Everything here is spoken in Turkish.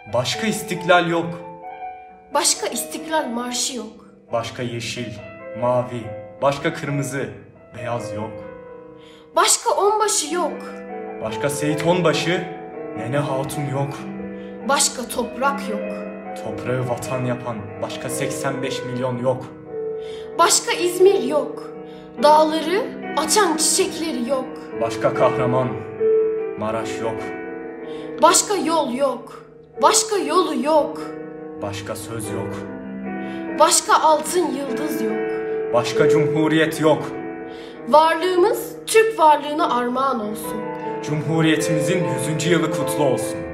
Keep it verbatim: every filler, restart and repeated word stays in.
Başka istiklal yok. Başka istiklal marşı yok. Başka yeşil, mavi, başka kırmızı, beyaz yok. Başka onbaşı yok. Başka Seyit Onbaşı, Nene Hatun yok. Başka toprak yok. Toprağı vatan yapan başka seksen beş milyon yok. Başka İzmir yok. Dağları açan çiçekleri yok. Başka kahraman, Maraş yok. Başka yol yok. Başka yolu yok. Başka söz yok. Başka altın yıldız yok. Başka cumhuriyet yok. Varlığımız Türk varlığına armağan olsun. Cumhuriyetimizin yüzüncü yılı kutlu olsun.